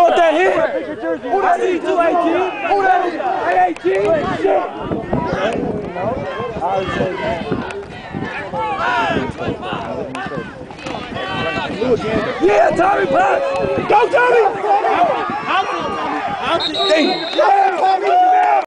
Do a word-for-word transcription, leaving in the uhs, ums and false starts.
caught that hit. Who that is? Two eighteen. Who that is? eighteen. Shit. Yeah, Tommy, pass. Go, Tommy. Out it. Out it. Out it.